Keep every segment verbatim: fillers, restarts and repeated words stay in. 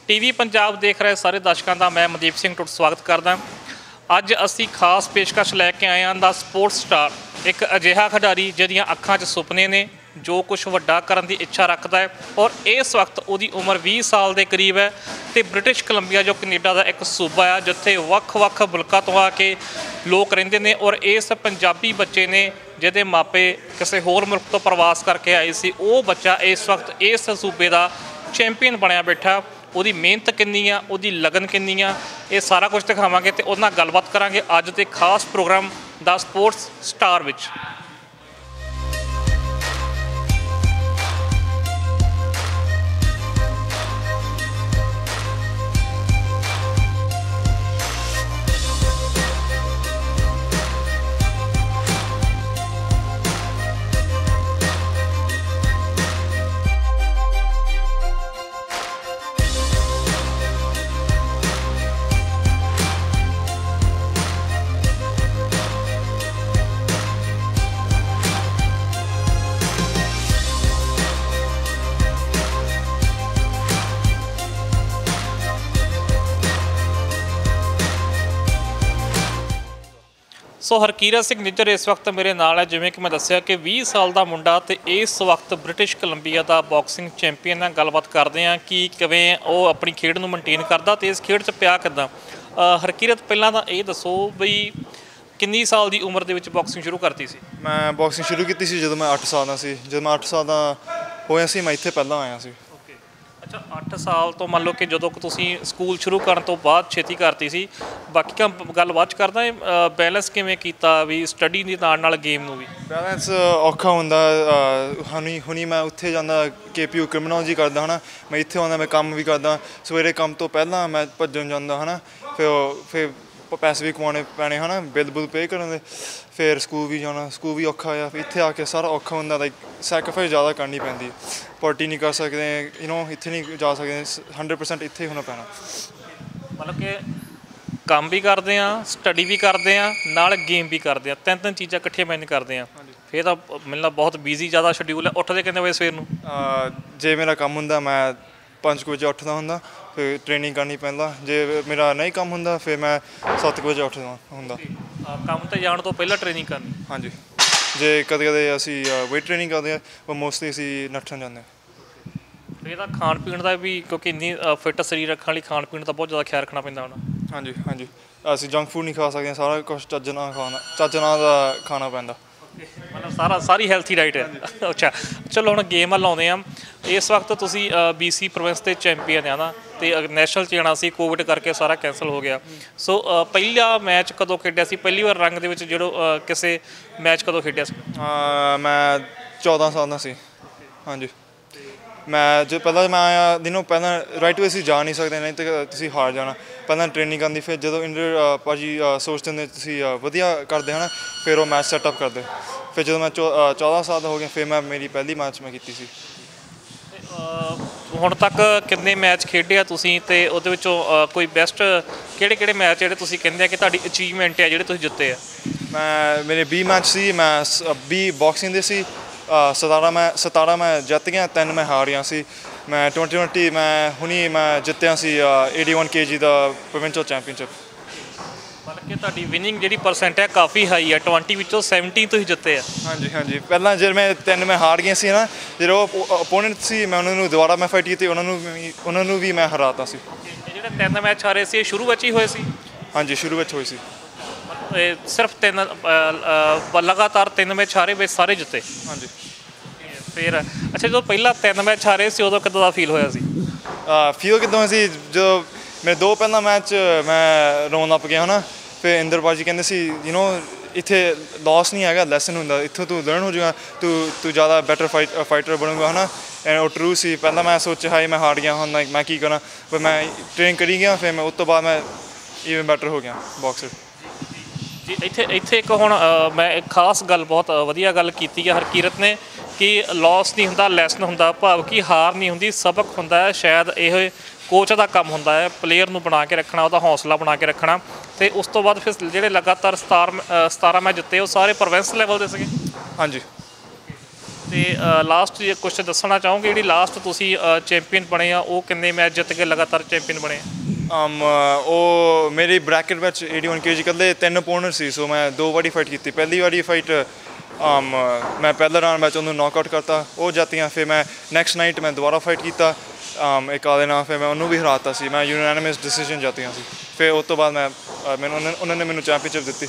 TV Punjab देख रहे सारे दर्शकों का मैं मनदीप सिंह टुट स्वागत करदा। अज असी खास पेशकश लैके आए हैं द स्पोर्ट्स स्टार, एक अजिहा खिडारी जिहदियां अखां 'च सुपने ने, जो कुछ वड्डा करन दी इच्छा रखता है और इस वक्त उहदी उम्र बीस साल के करीब है। तो ब्रिटिश कोलंबिया जो कनेडा का एक सूबा है जिथे वख-वख मुल्कों तो आके लोग रहिंदे ने और इस पंजाबी बच्चे ने जिहदे मापे किसी होर मुल्क तो प्रवास करके आए सी, वो बच्चा इस वक्त इस सूबे का चैंपीयन बनया बैठा। ਉਹਦੀ ਮਿਹਨਤ ਕਿੰਨੀ ਆ, ਉਹਦੀ ਲਗਨ ਕਿੰਨੀ ਆ, ਇਹ ਸਾਰਾ ਕੁਝ ਦਿਖਾਵਾਂਗੇ ਤੇ ਉਹਦੇ ਨਾਲ ਗੱਲਬਾਤ ਕਰਾਂਗੇ ਅੱਜ ਦੇ ਖਾਸ ਪ੍ਰੋਗਰਾਮ ਦਾ ਸਪੋਰਟਸ ਸਟਾਰ ਵਿੱਚ। सो हरकीरत सिंह निज्जर इस वक्त मेरे नाल है। जिवें कि मैं दस्सिया कि बीस साल का मुंडा तो इस वक्त ब्रिटिश कोलंबिया का बॉक्सिंग चैंपीयन है। गलबात करते हैं कि किवें वो अपनी खेड नूं मेनटेन करता तो इस खेड च पिया किदां। हरकीरत पहलां तां ये दसो बई किन्नी साल की उम्र दे विच बॉक्सिंग शुरू करती सी? मैं बॉक्सिंग शुरू की सी जदों मैं अठ साल का सी। जदों मैं अठ साल का होया सी मैं इत्थे पहलां आया सी। अच्छा, अठ साल तो मान लो कि जो तुसीं स्कूल शुरू करन तो बाद छेती करती सी। बाकी का गल बाद च करदा बैलेंस किवें कीता भी स्टडी दे नाल नाल गेम नूं भी? बैलेंस औखा हुंदा। हुणी हुणी मैं उत्थे जांदा के पी यू क्रिमिनोलॉजी करदा है ना, मैं इत्थे आउंदा मैं काम भी करदा। सवेरे काम तो पहलां मैं भज्जन जांदा है ना, फिर फिर पैसे भी कमाने पैने है ना, बिल बुल पे करने, फिर स्कूल भी जाना, स्कूल भी औखा होया। फिर इत्थे आके सारा औखा हुंदा, लाइक सैक्रीफाइस ज़्यादा करनी पैंदी। पार्टी नहीं कर सकते, यू नो इत्थे नहीं जा सकते, हंड्रेड परसेंट इत्थे होना पैना। मतलब कि काम भी करते हैं, स्टडी भी करते हैं, नाल गेम भी करते हैं, तीन तीन चीज़ां इकट्ठियां मैनेज करते हैं। फिर तो मतलब बहुत बिजी ज़्यादा शेड्यूल है। उठते कितने बजे सवेर नूं? जे मेरा काम हुंदा मैं पाँच बजे उठदा हुंदा, फिर ट्रेनिंग करनी पैंदा। जे मेरा नहीं काम हुंदा फिर मैं सत्त बजे उठदा हुंदा। काम ते जाण तो पहला ट्रेनिंग करनी? हाँ जी। जे कदे कदे असीं वेट ट्रेनिंग करते हैं पर मोस्टली असीं नੱਠਣ ਜਾਂਦੇ ਹਾਂ। ਇਹਦਾ ਖਾਣ ਪੀਣ ਦਾ ਵੀ ਕਿਉਂਕਿ ਇੰਨੀ ਫਿੱਟ ਸਰੀਰ ਰੱਖਣ ਲਈ ਖਾਣ ਪੀਣ ਦਾ ਬਹੁਤ ਜ਼ਿਆਦਾ ਖਿਆਲ ਰੱਖਣਾ ਪੈਂਦਾ ਹੋਣਾ। ਹਾਂਜੀ ਹਾਂਜੀ, ਅਸੀਂ ਜੰਕ ਫੂਡ ਨਹੀਂ ਖਾ ਸਕਦੇ, ਸਾਰਾ ਕੁਛ ਚੱਜ ਨਾਲ ਖਾਣਾ ਚੱਜ ਨਾਲ ਦਾ ਖਾਣਾ ਪੈਂਦਾ। मतलब सारा सारी हैल्थी डाइट है। अच्छा चलो हम गेम वाल आउंदे आ। इस वक्त तुसी बी सी प्रोविंस के चैंपीयन है ना, तो नैशनल च जाना सी, कोविड करके सारा कैंसल हो गया। सो पहला मैच कदों खेडिया सी? पहली बार रंग दे विच जो किसी मैच कदों खेडिया सी? मैं चौदह साल का सी। हाँ जी, मैं जो पहला मैं आया दिनों पहला राइट वे असीं जा नहीं सकते, नहीं तो तुसीं हार जाना। पहला ट्रेनिंग करनी, फिर जो इंडर भाजी सोचते हैं तुसीं वधिया करते हैं ना, फिर वो मैच सैटअप करते। फिर जो मैं चौ चौदह साल का हो गया फिर मैं मेरी पहली मैच मैं की सी। ਹੁਣ तक कितने मैच खेडे तुसीं ते उहदे विचों कोई बेस्ट किहड़े किहड़े मैच जिहड़े तुसीं कहंदे आ कि तुहाडी अचीवमेंट है जिहड़े तुसीं जित्ते आ? मैं मेरे बीस मैच सी, मैं बीस बॉक्सिंग दे सी, सतारा मैं सतारा मैं जित गया, तीन मैं हार गया सी। मैं ट्वेंटी ट्वेंटी मैं हुणी मैं जित्तिया सी एटी वन के जी का प्रोविंशियल चैंपीयनशिप। मतलब कि तुहाडी विनिंग जिहड़ी परसेंट है काफ़ी हाई है, ट्वेंटी विचों सैवनटी तुसीं जित्ते आ। हाँ जी हाँ जी, पहला जो मैं तीन मैं हार गया सी ना, जो ओपोनेंट सी मैं उन्होंने दोबारा मैं फाइट की, उन्होंने उन्होंने भी मैं हराता सी। ਜਿਹੜੇ ਤਿੰਨ ਮੈਚ ਹਾਰੇ ਸੀ ਸ਼ੁਰੂ ਵਿੱਚ ਹੀ ਹੋਏ ਸੀ? हाँ जी, शुरू में हुई सी। सिर्फ तीन लगातार तीन मैच हारे ਵਿੱਚ ਸਾਰੇ ਜਿੱਤੇ? हाँ जी। फिर अच्छा जो पहला तीन मैच हारे सी उदों किदां दा फील होया सी? फील किदां सी जो मेरे दो पहला मैच मैं रोन लग गया है ना, फिर इंदर भाजी कहते सी यू नो इत्थे लॉस नहीं है, लैसन होंदा, इत्थों तू लर्न हो जाएगा, तू तू ज़्यादा बैटर फाइट फाइटर बनूंगा है ना। एंड वो ट्रू सी। पहला मैं सोचा हाई मैं हार गया हूँ, मैं की करा, पर मैं ट्रेन करी गया, फिर मैं उस तो बाद मैं इवन बैटर हो गया बॉक्सर। जी इत्थे इत्थे एक हुण मैं एक खास गल बहुत वधिया गल कीती है हरकीरत ने कि लॉस नहीं हुंदा, लैसन हुंदा, भाव कि हार नहीं हुंदी, सबक हुंदा है। शायद यह कोच का काम हुंदा है प्लेयर नूं बना के रखना, उसका हौसला बना के रखना। तो उस तो बाद फिर जिहड़े लगातार सतार सतारा मैच जिते वो सारे प्रोविंस लैवल दे सीगे? हाँ जी। ਤੇ ਲਾਸਟ ਕੁਛ ਦੱਸਣਾ ਚਾਹੋਗੇ ਜਿਹੜੀ ਲਾਸਟ ਤੁਸੀਂ ਚੈਂਪੀਅਨ ਬਣੇ ਆ ਉਹ ਕਿੰਨੇ ਮੈਚ ਜਿੱਤ ਕੇ ਲਗਾਤਾਰ ਚੈਂਪੀਅਨ ਬਣੇ um, uh, ਉਹ ਮੇਰੀ ਬ੍ਰੈਕਟ ਵਿੱਚ ਏਟੀ ਵਨ ਕੇ ਜੀ ਇਕੱਲੇ ਤਿੰਨ ਓਪੋਨੈਂਟ ਸੀ, ਸੋ ਮੈਂ ਦੋ ਵਾਰੀ ਫਾਈਟ ਕੀਤੀ। ਪਹਿਲੀ ਵਾਰੀ ਫਾਈਟ um, ਮੈਂ ਪਹਿਲਾ ਰਾਊਂਡ ਵਿੱਚ ਉਹਨੂੰ ਨੌਕਆਊਟ ਕਰਤਾ, ਉਹ ਜਾਤੀਆਂ। ਫਿਰ ਮੈਂ ਨੈਕਸਟ ਨਾਈਟ ਮੈਂ ਦੁਬਾਰਾ ਫਾਈਟ ਕੀਤਾ um, ਇੱਕ ਆਦੇ ਨਾਲ, ਫਿਰ ਮੈਂ ਉਹਨੂੰ ਵੀ ਹਰਾਤਾ ਸੀ। ਮੈਂ ਯੂਨਾਨਿਮਸ ਡਿਸੀਜਨ ਜਾਤੀਆਂ ਸੀ। ਫਿਰ ਉਸ ਤੋਂ ਬਾਅਦ ਮੈਂ ਮੈਨੂੰ ਉਹਨਾਂ ਨੇ ਮੈਨੂੰ ਚੈਂਪੀਅਨਸ਼ਿਪ ਦਿੱਤੀ।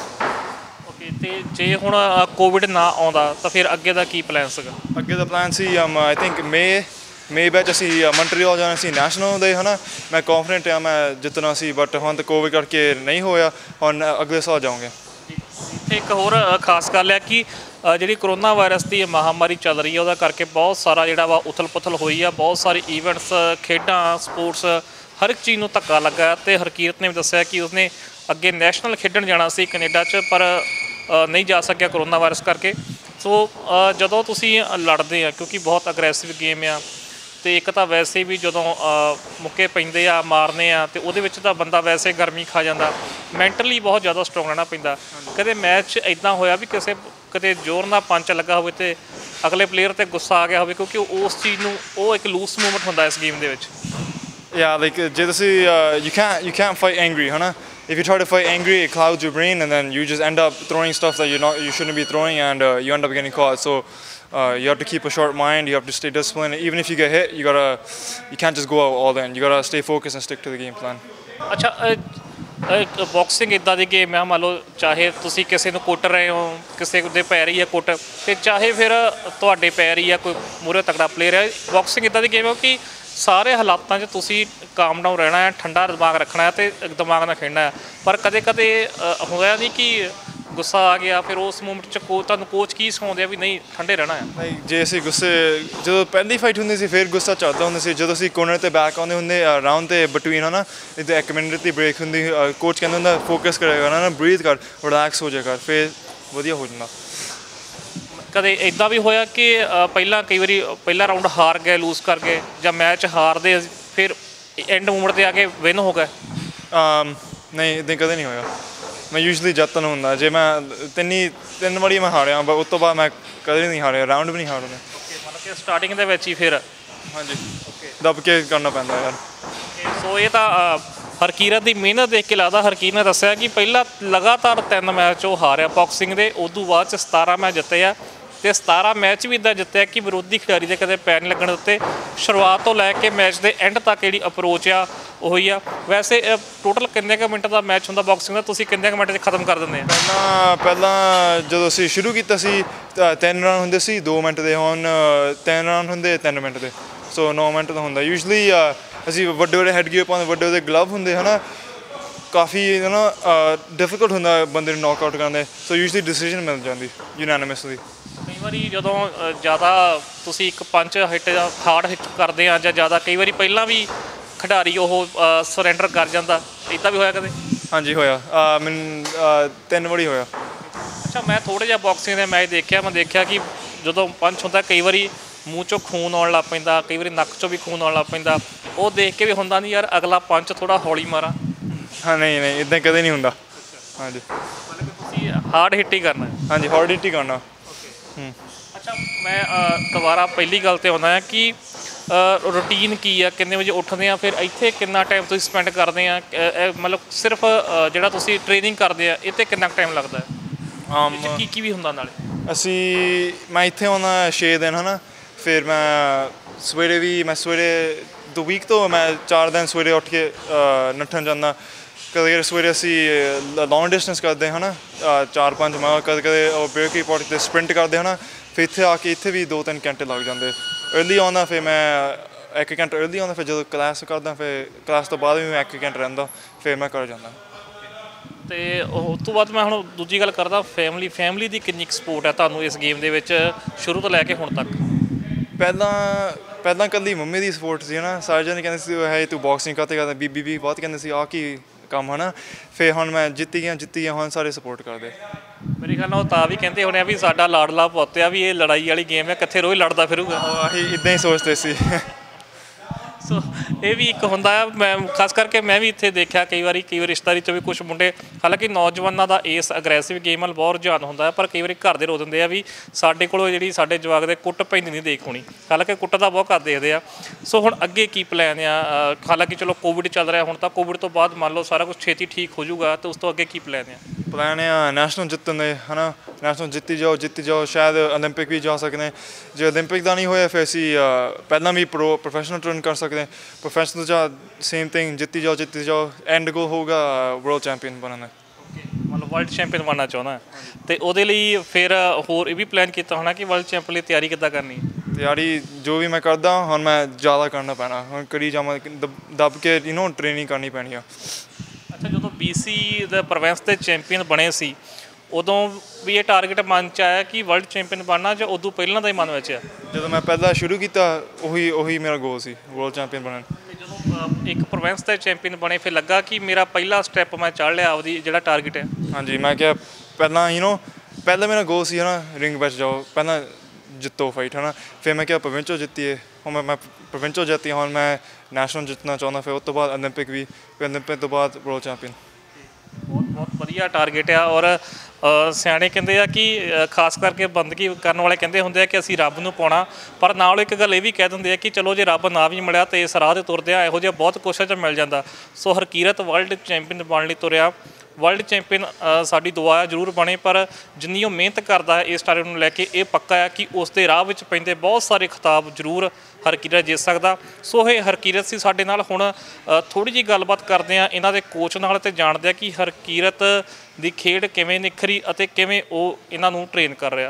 ਓਕੇ, ਤੇ ਜੇ ਹੁਣ ਕੋਵਿਡ ਨਾ ਆਉਂਦਾ ਤਾਂ ਫਿਰ ਅੱਗੇ ਦਾ ਕੀ ਪਲਾਨ ਸੀਗਾ? ਅੱਗੇ ਦਾ ਪਲਾਨ ਸੀ ਆਈ ਥਿੰਕ ਮੇ ਮੇ ਵਿੱਚ ਅਸੀਂ ਮੌਂਟਰੀਅਲ ਜਾਣਾ ਸੀ ਨੈਸ਼ਨਲ ਦੇ, ਹੈ ਨਾ। ਮੈਂ ਕੌਨਫੀਡੈਂਟ ਹਾਂ ਮੈਂ ਜਿੱਤਣਾ ਸੀ, ਬਟ ਹੁਣ ਤਾਂ ਕੋਵਿਡ ਕਰਕੇ ਨਹੀਂ ਹੋਇਆ। ਹੁਣ ਅਗਲੇ ਸਾਲ ਜਾਵਾਂਗੇ। ਇੱਥੇ ਇੱਕ ਹੋਰ ਖਾਸ ਗੱਲ ਹੈ ਕਿ ਜਿਹੜੀ ਕਰੋਨਾ ਵਾਇਰਸ ਦੀ ਮਹਾਮਾਰੀ ਚੱਲ ਰਹੀ ਹੈ ਉਹਦਾ ਕਰਕੇ ਬਹੁਤ ਸਾਰਾ ਜਿਹੜਾ ਵਾ ਉਥਲ ਪੁਥਲ ਹੋਈ ਆ। ਬਹੁਤ ਸਾਰੇ ਈਵੈਂਟਸ, ਖੇਡਾਂ, ਸਪੋਰਟਸ, ਹਰ ਇੱਕ ਚੀਜ਼ ਨੂੰ ਧੱਕਾ ਲੱਗਾ। ਅਤੇ ਹਰਕੀਰਤ ਨੇ ਵੀ ਦੱਸਿਆ ਕਿ ਉਸਨੇ ਅੱਗੇ ਨੈਸ਼ਨਲ ਖੇਡਣ ਜਾਣਾ ਸੀ ਕੈਨੇਡਾ 'ਚ, ਪਰ ਨਹੀਂ ਜਾ ਸਕਿਆ ਕਰੋਨਾ ਵਾਇਰਸ ਕਰਕੇ। ਸੋ ਜਦੋਂ ਤੁਸੀਂ ਲੜਦੇ ਆ, ਕਿਉਂਕਿ ਬਹੁਤ ਅਗਰੈਸਿਵ ਗੇਮ ਆ, ਅਤੇ ਇੱਕ ਤਾਂ ਵੈਸੇ ਵੀ ਜਦੋਂ ਮੁੱਕੇ ਪੈਂਦੇ ਆ, ਮਾਰਨੇ ਆ, ਅਤੇ ਉਹਦੇ ਵਿੱਚ ਤਾਂ ਬੰਦਾ ਵੈਸੇ ਗਰਮੀ ਖਾ ਜਾਂਦਾ। ਮੈਂਟਲੀ ਬਹੁਤ ਜ਼ਿਆਦਾ ਸਟਰੋਂਗ ਰਹਿਣਾ ਪੈਂਦਾ। ਕਦੇ ਮੈਚ ਇੱਦਾਂ ਹੋਇਆ ਵੀ ਕਿਸੇ ਕਿਤੇ ਜ਼ੋਰ ਨਾਲ ਪੰਚ ਲੱਗਾ ਹੋਵੇ ਅਤੇ ਅਗਲੇ ਪਲੇਅਰ 'ਤੇ ਗੁੱਸਾ ਆ ਗਿਆ ਹੋਵੇ, ਕਿਉਂਕਿ ਉਸ ਚੀਜ਼ ਨੂੰ ਉਹ ਇੱਕ ਲੂਸ ਮੂਵਮੈਂਟ ਹੁੰਦਾ ਇਸ ਗੇਮ ਦੇ ਵਿੱਚ। Yeah, like ਜੇ ਤੁਸੀਂ you can't you can't fight angry, ਹੈ ਨਾ। If you try to fight angry, it clouds your brain, and then you just end up throwing stuff that you're not you shouldn't be throwing, and uh, you end up getting caught. So uh, you have to keep a sharp mind. You have to stay disciplined. Even if you get hit, you gotta you can't just go out all in. You gotta stay focused and stick to the game plan. ਅੱਛਾ, boxing ਇੱਦਾਂ ਦੀ game ਆ, ਮੰਨ ਲਓ ਚਾਹੇ ਤੁਸੀਂ ਕਿਸੇ ਨੂੰ ਕੁੱਟ ਰਹੇ ਹੋ, ਕਿਸੇ ਦੇ ਪੈਰ ਹੀ ਆ ਕੁੱਟ, ਅਤੇ ਚਾਹੇ ਫਿਰ ਤੁਹਾਡੇ ਪੈਰ ਹੀ ਆ ਕੋਈ ਮੂਹਰੇ ਤਕੜਾ ਪਲੇਅਰ ਹੈ। ਬਾਕਸਿੰਗ ਇੱਦਾਂ ਦੀ ਗੇਮ ਹੈ ਕਿ ਸਾਰੇ ਹਾਲਾਤਾਂ 'ਚ ਤੁਸੀਂ ਕਾਮ ਡਾਊਨ ਰਹਿਣਾ ਹੈ, ਠੰਡਾ ਦਿਮਾਗ ਰੱਖਣਾ ਹੈ ਅਤੇ ਦਿਮਾਗ ਨਾਲ ਖੇਡਣਾ ਹੈ। ਪਰ ਕਦੇ ਕਦੇ ਹੋਇਆ ਨਹੀਂ ਕਿ ਗੁੱਸਾ ਆ ਗਿਆ, ਫਿਰ ਉਸ ਮੂਮੈਂਟ 'ਚ ਕੋ ਤੁਹਾਨੂੰ ਕੋਚ ਕੀ ਸਿਖਾਉਂਦੇ ਆ ਵੀ ਨਹੀਂ ਠੰਡੇ ਰਹਿਣਾ ਹੈ? ਨਹੀਂ, ਜੇ ਅਸੀਂ ਗੁੱਸੇ ਜਦੋਂ ਪਹਿਲੀ ਫਾਈਟ ਹੁੰਦੀ ਸੀ ਫਿਰ ਗੁੱਸਾ ਚੱਲਦਾ ਹੁੰਦਾ ਸੀ। ਜਦੋਂ ਅਸੀਂ ਕੋਰਨਰ 'ਤੇ ਬੈਕ ਆਉਂਦੇ ਹੁੰਦੇ ਰਾਊਂਡ 'ਤੇ ਬਿਟਵੀਨ, ਹੈ ਨਾ, ਇੱਦਾਂ ਇੱਕ ਮਿੰਟ ਦੀ ਬ੍ਰੇਕ ਹੁੰਦੀ, ਕੋਚ ਕਹਿੰਦਾ ਹੁੰਦਾ ਫੋਕਸ ਕਰੇਗਾ ਨਾ, ਬਰੀਥ ਕਰ, ਰਿਲੈਕਸ ਹੋ ਜਾਇਆ ਕਰ, ਫਿਰ ਵਧੀਆ ਹੋ ਜਾਂਦਾ। ਕਦੇ ਇੱਦਾਂ ਵੀ ਹੋਇਆ ਕਿ ਪਹਿਲਾਂ ਕਈ ਵਾਰੀ ਪਹਿਲਾ ਰਾਊਂਡ ਹਾਰ ਗਏ, ਲੂਜ਼ ਕਰ ਗਏ, ਜਾਂ ਮੈਚ ਹਾਰਦੇ ਫਿਰ ਐਂਡ ਮੂਮੈਂਟ 'ਤੇ ਆ ਕੇ ਵਿਨ ਹੋ ਗਏ? ਨਹੀਂ, ਇੱਦਾਂ ਕਦੇ ਨਹੀਂ ਹੋਇਆ। ਮੈਂ ਯੂਜਲੀ ਜਿੱਤਣ ਹੁੰਦਾ। ਜੇ ਮੈਂ ਤਿੰਨੀ ਤਿੰਨ ਵਾਰੀ ਮੈਂ ਹਾਰਿਆ, ਬਟ ਉਸ ਤੋਂ ਬਾਅਦ ਮੈਂ ਕਦੇ ਨਹੀਂ ਹਾਰਿਆ, ਰਾਊਂਡ ਵੀ ਨਹੀਂ ਹਾਰਦੇ। ਮਤਲਬ ਕਿ ਸਟਾਰਟਿੰਗ ਦੇ ਵਿੱਚ ਹੀ ਫਿਰ ਹਾਂਜੀ ਦੱਬ ਕੇ ਕਰਨਾ ਪੈਂਦਾ ਯਾਰ। ਸੋ ਇਹ ਤਾਂ ਹਰਕੀਰਤ ਦੀ ਮਿਹਨਤ ਦੇਖ ਕੇ ਲੱਗਦਾ। ਹਰਕੀਰਤ ਨੇ ਦੱਸਿਆ ਕਿ ਪਹਿਲਾਂ ਲਗਾਤਾਰ ਤਿੰਨ ਮੈਚ ਉਹ ਹਾਰਿਆ ਬਾਕਸਿੰਗ ਦੇ, ਉਦੋਂ ਬਾਅਦ 'ਚ ਸਤਾਰਾਂ ਮੈਚ ਜਿੱਤੇ ਆ, ਅਤੇ ਸਤਾਰਾਂ ਮੈਚ ਵੀ ਇੱਦਾਂ ਜਿੱਤਿਆ ਕਿ ਵਿਰੋਧੀ ਖਿਡਾਰੀ ਦੇ ਕਦੇ ਪੈਰ ਨਹੀਂ ਲੱਗਣ ਦਿੱਤੇ। ਸ਼ੁਰੂਆਤ ਤੋਂ ਲੈ ਕੇ ਮੈਚ ਦੇ ਐਂਡ ਤੱਕ ਜਿਹੜੀ ਅਪਰੋਚ ਆ ਉਹੀ ਆ। ਵੈਸੇ ਟੋਟਲ ਕਿੰਨੇ ਕੁ ਮਿੰਟ ਦਾ ਮੈਚ ਹੁੰਦਾ ਬਾਕਸਿੰਗ ਦਾ? ਤੁਸੀਂ ਕਿੰਨੇ ਕੁ ਮਿੰਟ 'ਚ ਖਤਮ ਕਰ ਦਿੰਦੇ ਆ? ਪਹਿਲਾਂ ਪਹਿਲਾਂ ਜਦੋਂ ਅਸੀਂ ਸ਼ੁਰੂ ਕੀਤਾ ਸੀ ਤਿੰਨ ਰਨ ਹੁੰਦੇ ਸੀ ਦੋ ਮਿੰਟ ਦੇ, ਹੁਣ ਤਿੰਨ ਰਨ ਹੁੰਦੇ ਤਿੰਨ ਮਿੰਟ ਦੇ, ਸੋ ਨੌ ਮਿੰਟ ਦਾ ਹੁੰਦਾ ਯੂਜਲੀ। ਅਸੀਂ ਵੱਡੇ ਵੱਡੇ ਹੈਡ ਗੀਅਰ ਪਾਉਂਦੇ, ਵੱਡੇ ਵੱਡੇ ਗਲਵ ਹੁੰਦੇ, ਹੈ ਨਾ, ਕਾਫੀ ਹੈ ਨਾ ਡਿਫੀਕਲਟ ਹੁੰਦਾ ਬੰਦੇ ਨੂੰ ਨੌਕ ਆਊਟ ਕਰਨ ਦੇ, ਸੋ ਯੂਜਲੀ ਡਿਸੀਜਨ ਮਿਲ ਜਾਂਦੀ ਯੂਨਾਨਿਮਸਲੀ। ਕਈ ਵਾਰੀ ਜਦੋਂ ਜ਼ਿਆਦਾ ਤੁਸੀਂ ਇੱਕ ਪੰਚ ਹਿੱਟ ਜਾਂ ਹਾਰਡ ਹਿੱਟ ਕਰਦੇ ਆ ਜਾਂ ਜ਼ਿਆਦਾ, ਕਈ ਵਾਰੀ ਪਹਿਲਾਂ ਵੀ ਖਿਡਾਰੀ ਉਹ ਸਰੈਂਡਰ ਕਰ ਜਾਂਦਾ, ਇੱਦਾਂ ਵੀ ਹੋਇਆ ਕਦੇ? ਹਾਂਜੀ ਹੋਇਆ, ਮੈਨੂੰ ਤਿੰਨ ਵਾਰੀ ਹੋਇਆ। ਅੱਛਾ, ਮੈਂ ਥੋੜ੍ਹਾ ਜਿਹਾ ਬਾਕਸਿੰਗ ਦੇ ਮੈਚ ਦੇਖਿਆ, ਮੈਂ ਦੇਖਿਆ ਕਿ ਜਦੋਂ ਪੰਚ ਹੁੰਦਾ ਕਈ ਵਾਰੀ ਮੂੰਹ 'ਚੋਂ ਖੂਨ ਆਉਣ ਲੱਗ ਪੈਂਦਾ, ਕਈ ਵਾਰੀ ਨੱਕ 'ਚੋਂ ਵੀ ਖੂਨ ਆਉਣ ਲੱਗ ਪੈਂਦਾ। ਉਹ ਦੇਖ ਕੇ ਵੀ ਹੁੰਦਾ ਨਹੀਂ ਯਾਰ ਅਗਲਾ ਪੰਚ ਥੋੜ੍ਹਾ ਹੌਲੀ ਮਾਰਾਂ? ਹਾਂ ਨਹੀਂ ਨਹੀਂ, ਇੱਦਾਂ ਕਦੇ ਨਹੀਂ ਹੁੰਦਾ। ਹਾਂਜੀ, ਮਤਲਬ ਕਿ ਤੁਸੀਂ ਹਾਰਡ ਹਿੱਟ ਹੀ ਕਰਨਾ? ਹਾਂਜੀ, ਹਾਰਡ ਹਿੱਟ ਹੀ ਕਰਨਾ। ਹੂੰ। ਅੱਛਾ, ਮੈਂ ਦੁਬਾਰਾ ਪਹਿਲੀ ਗੱਲ 'ਤੇ ਆਉਂਦਾ ਹਾਂ ਕਿ ਰੂਟੀਨ ਕੀ ਆ, ਕਿੰਨੇ ਵਜੇ ਉੱਠਦੇ ਆ, ਫਿਰ ਇੱਥੇ ਕਿੰਨਾ ਟਾਈਮ ਤੁਸੀਂ ਸਪੈਂਡ ਕਰਦੇ ਆ? ਮਤਲਬ ਸਿਰਫ ਜਿਹੜਾ ਤੁਸੀਂ ਟ੍ਰੇਨਿੰਗ ਕਰਦੇ ਆ ਇਹ 'ਤੇ ਕਿੰਨਾ ਕੁ ਟਾਈਮ ਲੱਗਦਾ ਹੈ? ਕੀ ਕੀ ਵੀ ਹੁੰਦਾ ਨਾਲੇ? ਅਸੀਂ ਮੈਂ ਇੱਥੇ ਆਉਂਦਾ ਛੇ ਦਿਨ, ਹੈ ਨਾ, ਫਿਰ ਮੈਂ ਸਵੇਰੇ ਵੀ ਮੈਂ ਸਵੇਰੇ ਦੋ ਵੀਕ ਤੋਂ ਮੈਂ ਚਾਰ ਦਿਨ ਸਵੇਰੇ ਉੱਠ ਕੇ ਨੱਠਣ ਜਾਂਦਾ। ਕਦੇ ਸਵੇਰੇ ਅਸੀਂ ਲੌਂਗ ਡਿਸਟੈਂਸ ਕਰਦੇ ਹਾਂ ਨਾ, ਚਾਰ ਪੰਜ ਮਾਈਲ, ਕਦੇ ਕਦੇ ਉਹ ਬੇਕੀ ਪੌੜੀ 'ਤੇ ਸਪ੍ਰਿੰਟ ਕਰਦੇ ਹਾਂ ਨਾ। ਫਿਰ ਇੱਥੇ ਆ ਕੇ ਇੱਥੇ ਵੀ ਦੋ ਤਿੰਨ ਘੰਟੇ ਲੱਗ ਜਾਂਦੇ। ਅਰਲੀ ਆਉਂਦਾ, ਫਿਰ ਮੈਂ ਇੱਕ ਘੰਟਾ ਅਰਲੀ ਆਉਂਦਾ, ਫਿਰ ਜਦੋਂ ਕਲਾਸ ਕਰਦਾ, ਫਿਰ ਕਲਾਸ ਤੋਂ ਬਾਅਦ ਵੀ ਮੈਂ ਇੱਕ ਘੰਟਾ ਰਹਿੰਦਾ, ਫਿਰ ਮੈਂ ਘਰ ਜਾਂਦਾ। ਅਤੇ ਉਸ ਤੋਂ ਬਾਅਦ ਮੈਂ ਹੁਣ ਦੂਜੀ ਗੱਲ ਕਰਦਾ, ਫੈਮਿਲੀ ਫੈਮਿਲੀ ਦੀ ਕਿੰਨੀ ਕੁ ਸਪੋਰਟ ਹੈ ਤੁਹਾਨੂੰ ਇਸ ਗੇਮ ਦੇ ਵਿੱਚ ਸ਼ੁਰੂ ਤੋਂ ਲੈ ਕੇ ਹੁਣ ਤੱਕ? ਪਹਿਲਾਂ ਪਹਿਲਾਂ ਇਕੱਲੀ ਮੰਮੀ ਦੀ ਸਪੋਰਟ ਸੀ, ਹੈ ਨਾ। ਸਾਰੇ ਜਣੇ ਕਹਿੰਦੇ ਸੀ ਹੈ ਤੂੰ ਬਾਕਸਿੰਗ ਕਾਹਤੇ ਕਰਦਾ, ਬੀਬੀ ਵੀ ਬਹੁਤ ਕਹਿੰਦੇ ਸੀ ਆਹ ਕੀ ਕੰਮ, ਹੈ ਨਾ। ਫਿਰ ਹੁਣ ਮੈਂ ਜਿੱਤੀ ਗਿਆ ਜਿੱਤੀ ਗਿਆ ਹੁਣ ਸਾਰੇ ਸਪੋਰਟ ਕਰਦੇ। ਮੇਰੇ ਖਿਆਲ ਨਾਲ ਉਹ ਤਾਂ ਵੀ ਕਹਿੰਦੇ ਹੋਣੇ ਆ ਵੀ ਸਾਡਾ ਲਾਡਲਾ ਪੁੱਤ ਆ, ਵੀ ਇਹ ਲੜਾਈ ਵਾਲੀ ਗੇਮ ਹੈ, ਕਿੱਥੇ ਰੋਜ਼ ਲੜਦਾ ਫਿਰੂਗਾ। ਅਸੀਂ ਇੱਦਾਂ ਹੀ ਸੋਚਦੇ ਸੀ। ਸੋ ਇਹ ਵੀ ਇੱਕ ਹੁੰਦਾ ਹੈ। ਮੈਂ ਖਾਸ ਕਰਕੇ ਮੈਂ ਵੀ ਇੱਥੇ ਦੇਖਿਆ ਕਈ ਵਾਰੀ ਕਈ ਵਾਰ ਰਿਸ਼ਤੇਦਾਰੀ 'ਚ ਵੀ ਕੁਛ ਮੁੰਡੇ, ਹਾਲਾਂਕਿ ਨੌਜਵਾਨਾਂ ਦਾ ਇਸ ਅਗਰੈਸਿਵ ਗੇਮ ਵੱਲ ਬਹੁਤ ਰੁਝਾਨ ਹੁੰਦਾ ਹੈ, ਪਰ ਕਈ ਵਾਰੀ ਘਰ ਦੇ ਰੋ ਦਿੰਦੇ ਆ ਵੀ ਸਾਡੇ ਕੋਲੋਂ ਜਿਹੜੀ ਸਾਡੇ ਜਵਾਕ ਦੇ ਕੁੱਟ ਪੈਂਦੀ ਨਹੀਂ ਦੇਖ ਹੋਣੀ, ਹਾਲਾਂਕਿ ਕੁੱਟ ਤਾਂ ਬਹੁਤ ਘੱਟ ਦੇਖਦੇ ਆ। ਸੋ ਹੁਣ ਅੱਗੇ ਕੀ ਪਲਾਨ ਆ? ਹਾਲਾਂਕਿ ਚਲੋ ਕੋਵਿਡ ਚੱਲ ਰਿਹਾ ਹੁਣ, ਤਾਂ ਕੋਵਿਡ ਤੋਂ ਬਾਅਦ ਮੰਨ ਲਓ ਸਾਰਾ ਕੁਛ ਛੇਤੀ ਠੀਕ ਹੋ ਜਾਊਗਾ, ਤਾਂ ਉਸ ਤੋਂ ਅੱਗੇ ਕੀ ਪਲਾਨ ਆ? ਪਲਾਨ ਆ ਨੈਸ਼ਨਲ ਜਿੱਤਣ ਦੇ, ਹੈ ਨਾ। ਨੈਸ਼ਨਲ ਜਿੱਤੀ ਜਾਓ ਜਿੱਤੀ ਜਾਓ, ਸ਼ਾਇਦ ਓਲੰਪਿਕ ਵੀ ਜਾ ਸਕਦੇ। ਜੇ ਓਲੰਪਿਕ ਦਾ ਨਹੀਂ ਹੋਇਆ ਫਿਰ ਅਸੀਂ ਪਹਿਲਾਂ ਵੀ ਪ੍ਰੋ ਪ੍ਰੋਫੈਸ਼ਨਲ ਟਰਨ ਕਰ ਸਕਦੇ। ਪ੍ਰੋਫੈਸ਼ਨਲ ਜਾਂ ਸੇਮ ਥਿੰਗ, ਜਿੱਤੀ ਜਾਓ ਜਿੱਤੀ ਜਾਓ, ਐਂਡ ਗੋਲ ਹੋਊਗਾ ਵਰਲਡ ਚੈਂਪੀਅਨ ਬਣਨਾ। ਮਤਲਬ ਵਰਲਡ ਚੈਂਪੀਅਨ ਬਣਨਾ ਚਾਹੁੰਦਾ, ਅਤੇ ਉਹਦੇ ਲਈ ਫਿਰ ਹੋਰ ਇਹ ਵੀ ਪਲਾਨ ਕੀਤਾ ਹੋਣਾ ਕਿ ਵਰਲਡ ਚੈਂਪੀਅਨ ਲਈ ਤਿਆਰੀ ਕਿੱਦਾਂ ਕਰਨੀ? ਤਿਆਰੀ ਜੋ ਵੀ ਮੈਂ ਕਰਦਾ ਹੁਣ ਮੈਂ ਜ਼ਿਆਦਾ ਕਰਨਾ ਪੈਣਾ, ਹੁਣ ਕਰੀ ਜਾਵਾਂ, ਦੱਬ ਕੇ ਯੂ ਨੋ ਟ੍ਰੇਨਿੰਗ ਕਰਨੀ ਪੈਣੀ ਆ। ਅੱਛਾ, ਜਦੋਂ ਬੀ ਸੀ ਦੇ ਪ੍ਰੋਵਿੰਸ ਦੇ ਚੈਂਪੀਅਨ ਬਣੇ ਸੀ ਉਦੋਂ ਵੀ ਇਹ ਟਾਰਗੇਟ ਮਨ 'ਚ ਆਇਆ ਕਿ ਵਰਲਡ ਚੈਂਪੀਅਨ ਬਣਨਾ, ਜਾਂ ਉਦੋਂ ਪਹਿਲਾਂ ਦਾ ਹੀ ਮਨ ਵਿੱਚ ਆ? ਜਦੋਂ ਮੈਂ ਪਹਿਲਾਂ ਸ਼ੁਰੂ ਕੀਤਾ ਉਹੀ ਉਹੀ ਮੇਰਾ ਗੋਲ ਸੀ, ਵਰਲਡ ਚੈਂਪੀਅਨ ਬਣਨ। ਜਦੋਂ ਇੱਕ ਪ੍ਰੋਵਿੰਸ ਦੇ ਚੈਂਪੀਅਨ ਬਣੇ ਫਿਰ ਲੱਗਾ ਕਿ ਮੇਰਾ ਪਹਿਲਾ ਸਟੈਪ ਮੈਂ ਚੜ੍ਹ ਲਿਆ ਆਪਦੀ ਜਿਹੜਾ ਟਾਰਗੇਟ ਹੈ? ਹਾਂਜੀ, ਮੈਂ ਕਿਹਾ ਪਹਿਲਾਂ ਯੂ ਨੋ ਪਹਿਲਾਂ ਮੇਰਾ ਗੋਲ ਸੀ ਹੈ ਨਾ ਰਿੰਗ ਵਿੱਚ ਜਾਓ, ਪਹਿਲਾਂ ਜਿੱਤੋ ਫਾਈਟ, ਹੈ ਨਾ। ਫਿਰ ਮੈਂ ਕਿਹਾ ਪ੍ਰੋਵਿੰਸ਼ਲ ਜਿੱਤੀਏ, ਹੁਣ ਮੈਂ ਮੈਂ ਪ੍ਰੋਵਿੰਸ਼ਲ ਜਿੱਤੀ, ਹੁਣ ਮੈਂ ਨੈਸ਼ਨਲ ਜਿੱਤਣਾ ਚਾਹੁੰਦਾ। ਫਿਰ ਉਸ ਤੋਂ ਬਾਅਦ ਓਲੰਪਿਕ ਵੀ, ਫਿਰ ਓਲੰਪਿਕ ਤੋਂ ਬਾਅਦ ਵਰਲਡ ਚੈਂਪੀਅਨ। ਬਹੁਤ ਬਹੁਤ ਵਧੀਆ ਟਾਰਗੇਟ ਆ। ਔਰ ਸਿਆਣੇ ਕਹਿੰਦੇ ਆ ਕਿ ਖਾਸ ਕਰਕੇ ਬੰਦਗੀ ਕਰਨ ਵਾਲੇ ਕਹਿੰਦੇ ਹੁੰਦੇ ਆ ਕਿ ਅਸੀਂ ਰੱਬ ਨੂੰ ਪਾਉਣਾ, ਪਰ ਨਾਲ ਇੱਕ ਗੱਲ ਇਹ ਵੀ ਕਹਿ ਦਿੰਦੇ ਆ ਕਿ ਚਲੋ ਜੇ ਰੱਬ ਨਾ ਵੀ ਮਿਲਿਆ ਤਾਂ ਇਸ ਰਾਹ 'ਤੇ ਤੁਰਦੇ ਆ ਇਹੋ ਜਿਹਾ ਬਹੁਤ ਕੁਛ 'ਚ ਮਿਲ ਜਾਂਦਾ। ਸੋ ਹਰਕੀਰਤ ਵਰਲਡ ਚੈਂਪੀਅਨ ਬਣਨ ਲਈ ਤੁਰਿਆ। ਵਰਲਡ ਚੈਂਪੀਅਨ ਸਾਡੀ ਦੁਆ ਜ਼ਰੂਰ ਬਣੇ, ਪਰ ਜਿੰਨੀ ਉਹ ਮਿਹਨਤ ਕਰਦਾ ਹੈ ਇਸ ਟਾਰਗੇਟ ਨੂੰ ਲੈ ਕੇ, ਇਹ ਪੱਕਾ ਹੈ ਕਿ ਉਸ ਦੇ ਰਾਹ ਵਿੱਚ ਪੈਂਦੇ ਬਹੁਤ ਸਾਰੇ ਖਿਤਾਬ ਜ਼ਰੂਰ ਹਰਕੀਰਤ ਜਿੱਤ ਸਕਦਾ। ਸੋ ਇਹ ਹਰਕੀਰਤ ਸੀ ਸਾਡੇ ਨਾਲ। ਹੁਣ ਥੋੜ੍ਹੀ ਜਿਹੀ ਗੱਲਬਾਤ ਕਰਦੇ ਹਾਂ ਇਹਨਾਂ ਦੇ ਕੋਚ ਨਾਲ ਅਤੇ ਜਾਣਦੇ ਹਾਂ ਕਿ ਹਰਕੀਰਤ ਦੀ ਖੇਡ ਕਿਵੇਂ ਨਿਖਰੀ ਅਤੇ ਕਿਵੇਂ ਉਹ ਇਹਨਾਂ ਨੂੰ ਟ੍ਰੇਨ ਕਰ ਰਿਹਾ।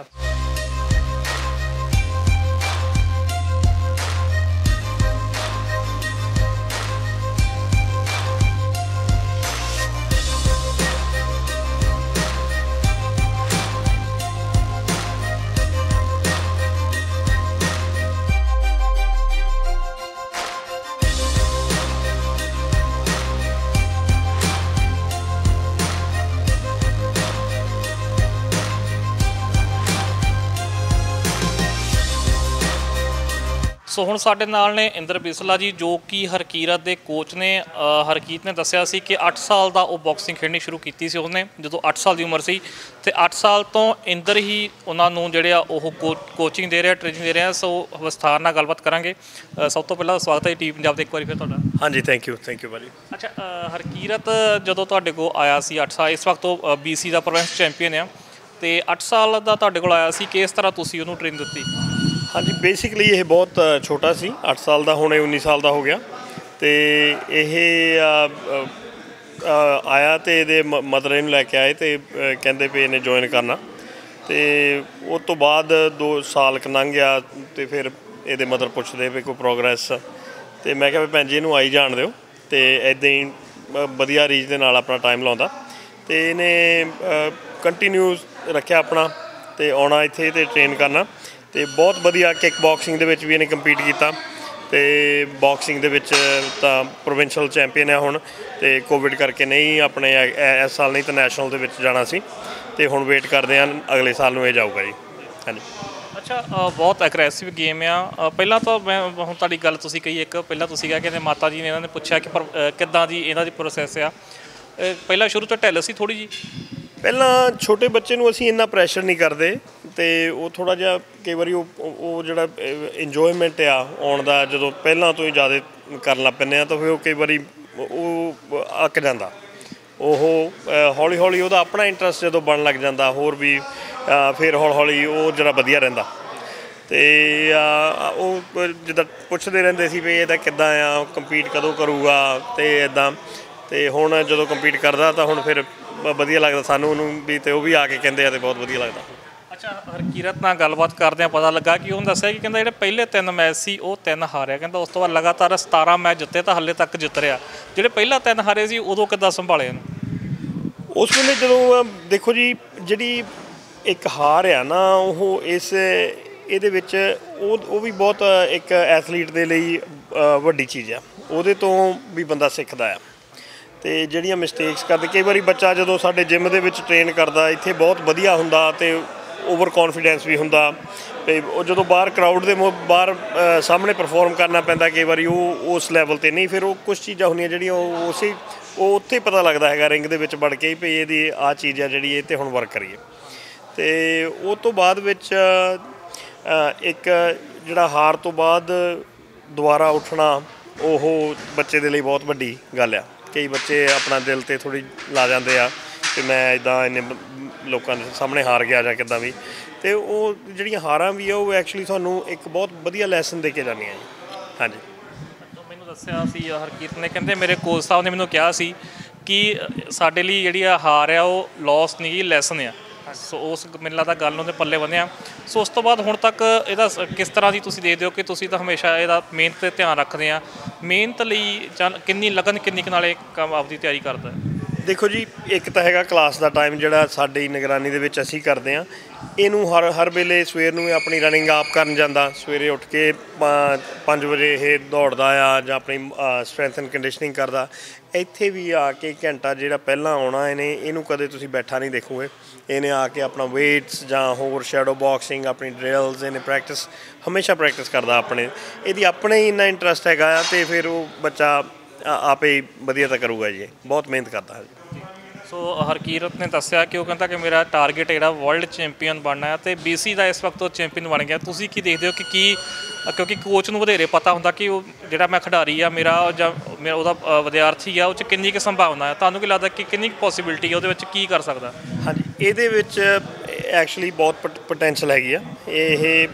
ਸੋ ਹੁਣ ਸਾਡੇ ਨਾਲ ਨੇ ਇੰਦਰ ਬਿਸਲਾ ਜੀ, ਜੋ ਕਿ ਹਰਕੀਰਤ ਦੇ ਕੋਚ ਨੇ। ਹਰਕੀਰਤ ਨੇ ਦੱਸਿਆ ਸੀ ਕਿ ਅੱਠ ਸਾਲ ਦਾ ਉਹ ਬਾਕਸਿੰਗ ਖੇਡਣੀ ਸ਼ੁਰੂ ਕੀਤੀ ਸੀ ਉਹਨੇ ਜਦੋਂ ਅੱਠ ਸਾਲ ਦੀ ਉਮਰ ਸੀ, ਅਤੇ ਅੱਠ ਸਾਲ ਤੋਂ ਇੰਦਰ ਹੀ ਉਹਨਾਂ ਨੂੰ ਜਿਹੜੇ ਆ ਉਹ ਕੋ ਕੋਚਿੰਗ ਦੇ ਰਿਹਾ, ਟ੍ਰੇਨਿੰਗ ਦੇ ਰਿਹਾ। ਸੋ ਵਿਸਥਾਰ ਨਾਲ ਗੱਲਬਾਤ ਕਰਾਂਗੇ। ਸਭ ਤੋਂ ਪਹਿਲਾਂ ਸਵਾਗਤ ਹੈ ਟੀਮ ਪੰਜਾਬ ਦੇ ਇੱਕ ਵਾਰੀ ਫਿਰ ਤੁਹਾਡਾ। ਹਾਂਜੀ, ਥੈਂਕ ਯੂ ਥੈਂਕ ਯੂ ਭਾਜੀ। ਅੱਛਾ, ਹਰਕੀਰਤ ਜਦੋਂ ਤੁਹਾਡੇ ਕੋਲ ਆਇਆ ਸੀ ਅੱਠ ਸਾਲ, ਇਸ ਵਕਤ ਉਹ ਬੀ ਸੀ ਦਾ ਪ੍ਰੋਵਿੰਸ ਚੈਂਪੀਅਨ ਆ, ਅਤੇ ਅੱਠ ਸਾਲ ਦਾ ਤੁਹਾਡੇ ਕੋਲ ਆਇਆ ਸੀ, ਕਿਸ ਤਰ੍ਹਾਂ ਤੁਸੀਂ ਉਹਨੂੰ ਟ੍ਰੇਨ ਦਿੱਤੀ? ਹਾਂਜੀ, ਬੇਸਿਕਲੀ ਇਹ ਬਹੁਤ ਛੋਟਾ ਸੀ, ਅੱਠ ਸਾਲ ਦਾ, ਹੁਣ ਇਹ ਉੱਨੀ ਸਾਲ ਦਾ ਹੋ ਗਿਆ। ਅਤੇ ਇਹ ਆਇਆ ਅਤੇ ਇਹਦੇ ਮ ਮਦਰ ਇਹਨੂੰ ਲੈ ਕੇ ਆਏ ਅਤੇ ਕਹਿੰਦੇ ਵੀ ਇਹਨੇ ਜੁਆਇਨ ਕਰਨਾ। ਅਤੇ ਉਸ ਤੋਂ ਬਾਅਦ ਦੋ ਸਾਲ ਕੁ ਲੰਘ ਗਿਆ ਅਤੇ ਫਿਰ ਇਹਦੇ ਮਦਰ ਪੁੱਛਦੇ ਵੀ ਕੋਈ ਪ੍ਰੋਗਰੈਸ, ਅਤੇ ਮੈਂ ਕਿਹਾ ਵੀ ਭੈਣ ਜੀ ਇਹਨੂੰ ਆਈ ਜਾਣ ਦਿਓ। ਅਤੇ ਇੱਦਾਂ ਹੀ ਵਧੀਆ ਰੀਚ ਦੇ ਨਾਲ ਆਪਣਾ ਟਾਈਮ ਲਾਉਂਦਾ, ਅਤੇ ਇਹਨੇ ਕੰਟੀਨਿਊ ਰੱਖਿਆ ਆਪਣਾ, ਅਤੇ ਆਉਣਾ ਇੱਥੇ ਅਤੇ ਟ੍ਰੇਨ ਕਰਨਾ। ਅਤੇ ਬਹੁਤ ਵਧੀਆ ਕਿੱਕ ਬਾਕਸਿੰਗ ਦੇ ਵਿੱਚ ਵੀ ਇਹਨੇ ਕੰਪੀਟ ਕੀਤਾ, ਅਤੇ ਬਾਕਸਿੰਗ ਦੇ ਵਿੱਚ ਤਾਂ ਪ੍ਰੋਵਿੰਸ਼ਲ ਚੈਂਪੀਅਨ ਹੈ ਹੁਣ, ਅਤੇ ਕੋਵਿਡ ਕਰਕੇ ਨਹੀਂ ਆਪਣੇ ਇਸ ਸਾਲ ਨਹੀਂ ਤਾਂ ਨੈਸ਼ਨਲ ਦੇ ਵਿੱਚ ਜਾਣਾ ਸੀ, ਅਤੇ ਹੁਣ ਵੇਟ ਕਰਦੇ ਹਾਂ ਅਗਲੇ ਸਾਲ ਨੂੰ ਇਹ ਜਾਊਗਾ ਜੀ। ਹਾਂਜੀ। ਅੱਛਾ, ਬਹੁਤ ਐਗਰੈਸਿਵ ਗੇਮ ਆ। ਪਹਿਲਾਂ ਤਾਂ ਮੈਂ ਹੁਣ ਤੁਹਾਡੀ ਗੱਲ ਤੁਸੀਂ ਕਹੀ ਇੱਕ, ਪਹਿਲਾਂ ਤੁਸੀਂ ਕਿਹਾ ਕਿ ਮਾਤਾ ਜੀ ਨੇ ਇਹਨਾਂ ਨੇ ਪੁੱਛਿਆ ਕਿ ਪਰ ਕਿੱਦਾਂ ਦੀ ਇਹਨਾਂ ਦੀ ਪ੍ਰੋਸੈਸ ਆ। ਪਹਿਲਾਂ ਸ਼ੁਰੂ ਤੋਂ ਢਿੱਲ ਸੀ ਥੋੜ੍ਹੀ ਜਿਹੀ? ਪਹਿਲਾਂ ਛੋਟੇ ਬੱਚੇ ਨੂੰ ਅਸੀਂ ਇੰਨਾ ਪ੍ਰੈਸ਼ਰ ਨਹੀਂ ਕਰਦੇ, ਅਤੇ ਉਹ ਥੋੜ੍ਹਾ ਜਿਹਾ ਕਈ ਵਾਰੀ ਉਹ ਉਹ ਜਿਹੜਾ ਇੰਜੋਏਮੈਂਟ ਆ ਆਉਣ ਦਾ, ਜਦੋਂ ਪਹਿਲਾਂ ਤੋਂ ਹੀ ਜ਼ਿਆਦਾ ਕਰਨ ਲੱਗ ਪੈਂਦੇ ਆ ਤਾਂ ਫਿਰ ਉਹ ਕਈ ਵਾਰੀ ਉਹ ਅੱਕ ਜਾਂਦਾ। ਉਹ ਹੌਲੀ ਹੌਲੀ ਉਹਦਾ ਆਪਣਾ ਇੰਟਰਸਟ ਜਦੋਂ ਬਣਨ ਲੱਗ ਜਾਂਦਾ ਹੋਰ ਵੀ, ਫਿਰ ਹੌਲੀ ਹੌਲੀ ਉਹ ਜਿਹੜਾ ਵਧੀਆ ਰਹਿੰਦਾ। ਅਤੇ ਉਹ ਜਿੱਦਾਂ ਪੁੱਛਦੇ ਰਹਿੰਦੇ ਸੀ ਵੀ ਇਹਦਾ ਕਿੱਦਾਂ ਆ, ਕੰਪੀਟ ਕਦੋਂ ਕਰੂਗਾ, ਅਤੇ ਇੱਦਾਂ। ਅਤੇ ਹੁਣ ਜਦੋਂ ਕੰਪੀਟ ਕਰਦਾ ਤਾਂ ਹੁਣ ਫਿਰ ਵਧੀਆ ਲੱਗਦਾ ਸਾਨੂੰ ਉਹਨੂੰ ਵੀ, ਅਤੇ ਉਹ ਵੀ ਆ ਕੇ ਕਹਿੰਦੇ ਆ ਅਤੇ ਬਹੁਤ ਵਧੀਆ ਲੱਗਦਾ। ਅੱਛਾ, ਹਰਕੀਰਤ ਨਾਲ ਗੱਲਬਾਤ ਕਰਦਿਆਂ ਪਤਾ ਲੱਗਾ ਕਿ ਉਹਨੂੰ ਦੱਸਿਆ ਕਿ ਕਹਿੰਦਾ ਜਿਹੜੇ ਪਹਿਲੇ ਤਿੰਨ ਮੈਚ ਸੀ ਉਹ ਤਿੰਨ ਹਾਰਿਆ, ਕਹਿੰਦਾ ਉਸ ਤੋਂ ਬਾਅਦ ਲਗਾਤਾਰ ਸਤਾਰਾਂ ਮੈਚ ਜਿੱਤੇ ਤਾਂ ਹਾਲੇ ਤੱਕ ਜਿੱਤ ਰਿਹਾ। ਜਿਹੜੇ ਪਹਿਲਾਂ ਤਿੰਨ ਹਾਰੇ ਸੀ ਉਦੋਂ ਕਿੱਦਾਂ ਸੰਭਾਲੇ ਇਹਨੂੰ? ਉਸ ਵੇਲੇ ਜਦੋਂ ਦੇਖੋ ਜੀ, ਜਿਹੜੀ ਇੱਕ ਹਾਰ ਆ ਨਾ ਉਹ ਇਸ ਇਹਦੇ ਵਿੱਚ ਉਹ ਉਹ ਵੀ ਬਹੁਤ ਇੱਕ ਐਥਲੀਟ ਦੇ ਲਈ ਵੱਡੀ ਚੀਜ਼ ਆ, ਉਹਦੇ ਤੋਂ ਵੀ ਬੰਦਾ ਸਿੱਖਦਾ ਆ। ਅਤੇ ਜਿਹੜੀਆਂ ਮਿਸਟੇਕਸ ਕਰਦੇ, ਕਈ ਵਾਰੀ ਬੱਚਾ ਜਦੋਂ ਸਾਡੇ ਜਿੰਮ ਦੇ ਵਿੱਚ ਟ੍ਰੇਨ ਕਰਦਾ ਇੱਥੇ ਬਹੁਤ ਵਧੀਆ ਹੁੰਦਾ, ਅਤੇ ਓਵਰ ਕੌਨਫੀਡੈਂਸ ਵੀ ਹੁੰਦਾ ਤੇ ਉਹ ਜਦੋਂ ਬਾਹਰ ਕਰਾਊਡ ਦੇ ਮੂੰਹ ਬਾਹਰ ਅ, ਸਾਹਮਣੇ ਪਰਫਾਰਮ ਕਰਨਾ ਪੈਂਦਾ ਕਈ ਵਾਰੀ ਉਹ ਉਸ ਲੈਵਲ 'ਤੇ ਨਹੀਂ, ਫਿਰ ਉਹ ਕੁਛ ਚੀਜ਼ਾਂ ਹੁੰਦੀਆਂ ਜਿਹੜੀਆਂ ਉਹ ਉਸੇ ਉਹ ਉੱਥੇ ਪਤਾ ਲੱਗਦਾ ਹੈਗਾ ਰਿੰਗ ਦੇ ਵਿੱਚ ਵੜ ਕੇ ਵੀ ਇਹਦੀ ਆਹ ਚੀਜ਼ ਆ ਜਿਹੜੀ ਇਹ 'ਤੇ ਹੁਣ ਵਰਕ ਕਰੀਏ। ਅਤੇ ਉਹ ਤੋਂ ਬਾਅਦ ਵਿੱਚ ਅ, ਇੱਕ ਜਿਹੜਾ ਹਾਰ ਤੋਂ ਬਾਅਦ ਦੁਬਾਰਾ ਉੱਠਣਾ ਉਹ ਬੱਚੇ ਦੇ ਲਈ ਬਹੁਤ ਵੱਡੀ ਗੱਲ ਆ। ਕਈ ਬੱਚੇ ਆਪਣਾ ਦਿਲ 'ਤੇ ਥੋੜ੍ਹੀ ਲਾ ਜਾਂਦੇ ਆ ਕਿ ਮੈਂ ਇੱਦਾਂ ਇੰਨੇ ਲੋਕਾਂ ਦੇ ਸਾਹਮਣੇ ਹਾਰ ਗਿਆ ਜਾਂ ਕਿੱਦਾਂ ਵੀ, ਅਤੇ ਉਹ ਜਿਹੜੀਆਂ ਹਾਰਾਂ ਵੀ ਆ ਉਹ ਐਕਚੁਅਲੀ ਤੁਹਾਨੂੰ ਇੱਕ ਬਹੁਤ ਵਧੀਆ ਲੈਸਨ ਦੇ ਕੇ ਜਾਂਦੀਆਂ ਜੀ। ਹਾਂਜੀ, ਮੈਨੂੰ ਦੱਸਿਆ ਸੀ ਹਰਕੀਰਤ ਨੇ, ਕਹਿੰਦੇ ਮੇਰੇ ਕੋਚ ਸਾਹਿਬ ਨੇ ਮੈਨੂੰ ਕਿਹਾ ਸੀ ਕਿ ਸਾਡੇ ਲਈ ਜਿਹੜੀ ਆ ਹਾਰ ਆ ਉਹ ਲੋਸ ਨਹੀਂ, ਲੈਸਨ ਆ। ਸੋ ਉਸ ਮੈਨੂੰ ਲੱਗਦਾ ਗੱਲ ਉਹਦੇ ਪੱਲੇ ਬੰਨਿਆ। ਸੋ ਉਸ ਤੋਂ ਬਾਅਦ ਹੁਣ ਤੱਕ ਇਹਦਾ ਕਿਸ ਤਰ੍ਹਾਂ ਦੀ ਤੁਸੀਂ ਦੇਖਦੇ ਹੋ ਕਿ ਤੁਸੀਂ ਤਾਂ ਹਮੇਸ਼ਾ ਇਹਦਾ ਮਿਹਨਤ 'ਤੇ ਧਿਆਨ ਰੱਖਦੇ ਆ, ਮਿਹਨਤ ਲਈ ਜਾਂ ਕਿੰਨੀ ਲਗਨ ਕਿੰਨੀ ਕੁ ਨਾਲ ਇਹ ਕੰਮ ਆਪਦੀ ਤਿਆਰੀ ਕਰਦਾ? ਦੇਖੋ ਜੀ, ਇੱਕ ਤਾਂ ਹੈਗਾ ਕਲਾਸ ਦਾ ਟਾਈਮ ਜਿਹੜਾ ਸਾਡੀ ਨਿਗਰਾਨੀ ਦੇ ਵਿੱਚ ਅਸੀਂ ਕਰਦੇ ਹਾਂ। ਇਹਨੂੰ ਹਰ ਹਰ ਵੇਲੇ ਸਵੇਰ ਨੂੰ ਇਹ ਆਪਣੀ ਰਨਿੰਗ ਆਪ ਕਰਨ ਜਾਂਦਾ, ਸਵੇਰੇ ਉੱਠ ਕੇ ਪੰਜ ਵਜੇ ਇਹ ਦੌੜਦਾ ਆ ਜਾਂ ਆਪਣੀ ਸਟਰੈਂਥ ਐਂਡ ਕੰਡੀਸ਼ਨਿੰਗ ਕਰਦਾ। ਇੱਥੇ ਵੀ ਆ ਕੇ ਘੰਟਾ ਜਿਹੜਾ ਪਹਿਲਾਂ ਆਉਣਾ ਇਹਨੇ, ਇਹਨੂੰ ਕਦੇ ਤੁਸੀਂ ਬੈਠਾ ਨਹੀਂ ਦੇਖੋਗੇ। ਇਹਨੇ ਆ ਕੇ ਆਪਣਾ ਵੇਟਸ ਜਾਂ ਹੋਰ ਸ਼ੈਡੋ ਬਾਕਸਿੰਗ, ਆਪਣੀ ਡਰਿਲਸ, ਇਹਨੇ ਪ੍ਰੈਕਟਿਸ ਹਮੇਸ਼ਾ ਪ੍ਰੈਕਟਿਸ ਕਰਦਾ ਆਪਣੇ। ਇਹਦੀ ਆਪਣੇ ਹੀ ਇੰਨਾ ਇੰਟਰਸਟ ਹੈਗਾ ਆ ਅਤੇ ਫਿਰ ਉਹ ਬੱਚਾ ਆਪੇ ਵਧੀਆ ਤਾਂ ਕਰੂਗਾ ਜੀ, ਬਹੁਤ ਮਿਹਨਤ ਕਰਦਾ ਹੈ। ਸੋ ਹਰਕੀਰਤ ਨੇ ਦੱਸਿਆ ਕਿ ਉਹ ਕਹਿੰਦਾ ਕਿ ਮੇਰਾ ਟਾਰਗੇਟ ਜਿਹੜਾ ਵਰਲਡ ਚੈਂਪੀਅਨ ਬਣਨਾ ਹੈ, ਅਤੇ ਬੀ ਸੀ ਦਾ ਇਸ ਵਕਤ ਉਹ ਚੈਂਪੀਅਨ ਬਣ ਗਿਆ। ਤੁਸੀਂ ਕੀ ਦੇਖਦੇ ਹੋ ਕਿ ਕੀ, ਕਿਉਂਕਿ ਕੋਚ ਨੂੰ ਵਧੇਰੇ ਪਤਾ ਹੁੰਦਾ ਕਿ ਉਹ ਜਿਹੜਾ ਮੈਂ ਖਿਡਾਰੀ ਆ ਮੇਰਾ ਜਾਂ ਮੇਰਾ ਉਹਦਾ ਵਿਦਿਆਰਥੀ ਆ ਉਹ 'ਚ ਕਿੰਨੀ ਕੁ ਸੰਭਾਵਨਾ ਹੈ, ਤੁਹਾਨੂੰ ਕੀ ਲੱਗਦਾ ਕਿ ਕਿੰਨੀ ਕੁ ਪੋਸੀਬਿਲਿਟੀ ਹੈ ਉਹਦੇ ਵਿੱਚ, ਕੀ ਕਰ ਸਕਦਾ? ਹਾਂਜੀ, ਇਹਦੇ ਵਿੱਚ ਐਕਚੁਅਲੀ ਬਹੁਤ ਪਟ ਪੋਟੈਂਸ਼ੀਅਲ ਹੈਗੀ ਆ। ਇਹ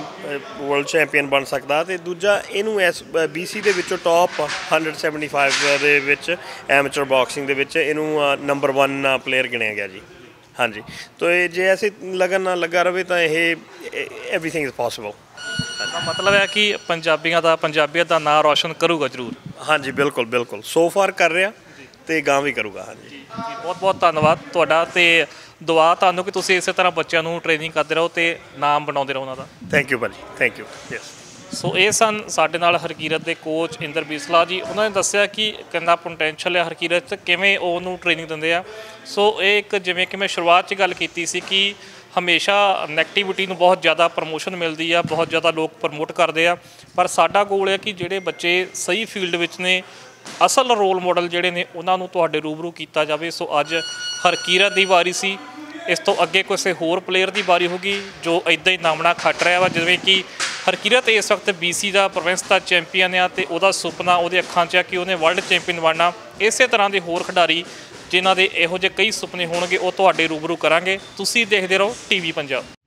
ਵਰਲਡ ਚੈਂਪੀਅਨ ਬਣ ਸਕਦਾ। ਅਤੇ ਦੂਜਾ ਇਹਨੂੰ ਐਸ ਬੀ ਸੀ ਦੇ ਵਿੱਚੋਂ ਟੌਪ ਹੰਡਰਡ ਸੈਵਨਟੀ ਫਾਈਵ ਦੇ ਵਿੱਚ ਐਮੇਚਰ ਬਾਕਸਿੰਗ ਦੇ ਵਿੱਚ ਇਹਨੂੰ ਨੰਬਰ ਵਨ ਪਲੇਅਰ ਗਿਣਿਆ ਗਿਆ ਜੀ। ਹਾਂਜੀ, ਤਾਂ ਇਹ ਜੇ ਐਸੇ ਲਗਨ ਨਾਲ ਲੱਗਾ ਰਹੇ ਤਾਂ ਇਹ ਐਵਰੀਥਿੰਗ ਇਜ਼ ਪੋਸੀਬਲ। ਦਾ ਮਤਲਬ ਹੈ ਕਿ ਪੰਜਾਬੀਆਂ ਦਾ ਪੰਜਾਬੀਅਤ ਦਾ ਨਾਂ ਰੌਸ਼ਨ ਕਰੂਗਾ ਜ਼ਰੂਰ। ਹਾਂਜੀ, ਬਿਲਕੁਲ ਬਿਲਕੁਲ, ਸੋ ਫਾਰ ਕਰ ਰਿਹਾ ਅਤੇ ਗਾਂ ਵੀ ਕਰੂਗਾ। ਹਾਂਜੀ ਜੀ, ਬਹੁਤ ਬਹੁਤ ਧੰਨਵਾਦ ਤੁਹਾਡਾ, ਅਤੇ ਦੁਆ ਤੁਹਾਨੂੰ ਕਿ ਤੁਸੀਂ ਇਸੇ ਤਰ੍ਹਾਂ ਬੱਚਿਆਂ ਨੂੰ ਟ੍ਰੇਨਿੰਗ ਕਰਦੇ ਰਹੋ ਅਤੇ ਨਾਮ ਬਣਾਉਂਦੇ ਰਹੋ ਉਹਨਾਂ ਦਾ। ਥੈਂਕ ਯੂ ਭਾਅ ਜੀ, ਥੈਂਕ ਯੂ। ਯੈਸ। ਸੋ ਇਹ ਸਨ ਸਾਡੇ ਨਾਲ ਹਰਕੀਰਤ ਦੇ ਕੋਚ ਇੰਦਰ ਬੀਸਲਾ ਜੀ। ਉਹਨਾਂ ਨੇ ਦੱਸਿਆ ਕਿ ਕਿੰਨਾ ਪੋਟੈਂਸ਼ੀਅਲ ਹੈ ਹਰਕੀਰਤ, ਕਿਵੇਂ ਉਹਨੂੰ ਟ੍ਰੇਨਿੰਗ ਦਿੰਦੇ ਆ। ਸੋ ਇਹ ਇੱਕ, ਜਿਵੇਂ ਕਿ ਮੈਂ ਸ਼ੁਰੂਆਤ 'ਚ ਗੱਲ ਕੀਤੀ ਸੀ ਕਿ ਹਮੇਸ਼ਾ ਨੈਗੇਟਿਵਿਟੀ ਨੂੰ ਬਹੁਤ ਜ਼ਿਆਦਾ ਪ੍ਰਮੋਸ਼ਨ ਮਿਲਦੀ ਆ, ਬਹੁਤ ਜ਼ਿਆਦਾ ਲੋਕ ਪ੍ਰਮੋਟ ਕਰਦੇ ਆ, ਪਰ ਸਾਡਾ ਗੋਲ ਹੈ ਕਿ ਜਿਹੜੇ ਬੱਚੇ ਸਹੀ ਫੀਲਡ ਵਿੱਚ ਨੇ, ਅਸਲ ਰੋਲ ਮਾਡਲ ਜਿਹੜੇ ਨੇ ਉਹਨਾਂ ਨੂੰ ਤੁਹਾਡੇ ਰੂਬਰੂ ਕੀਤਾ ਜਾਵੇ। ਸੋ ਅੱਜ ਹਰਕੀਰਤ ਦੀ ਵਾਰੀ ਸੀ, ਇਸ ਤੋਂ ਅੱਗੇ ਕਿਸੇ ਹੋਰ ਪਲੇਅਰ ਦੀ ਵਾਰੀ ਹੋਊਗੀ ਜੋ ਇੱਦਾਂ ਹੀ ਨਾਮਣਾ ਖੱਟ ਰਿਹਾ ਵਾ। ਜਿਵੇਂ ਕਿ ਹਰਕੀਰਤ ਇਸ ਵਕਤ ਬੀ ਸੀ ਦਾ ਪ੍ਰੋਵਿੰਸ ਦਾ ਚੈਂਪੀਅਨ ਆ, ਅਤੇ ਉਹਦਾ ਸੁਪਨਾ ਉਹਦੇ ਅੱਖਾਂ 'ਚ ਆ ਕਿ ਉਹਨੇ ਵਰਲਡ ਚੈਂਪੀਅਨ ਬਣਨਾ। ਇਸੇ ਤਰ੍ਹਾਂ ਦੇ ਹੋਰ ਖਿਡਾਰੀ ਜਿਨ੍ਹਾਂ ਦੇ ਇਹੋ ਜਿਹੇ ਕਈ ਸੁਪਨੇ ਹੋਣਗੇ ਉਹ ਤੁਹਾਡੇ ਰੂਬਰੂ ਕਰਾਂਗੇ। ਤੁਸੀਂ ਦੇਖਦੇ ਰਹੋ ਟੀ ਵੀ ਪੰਜਾਬ।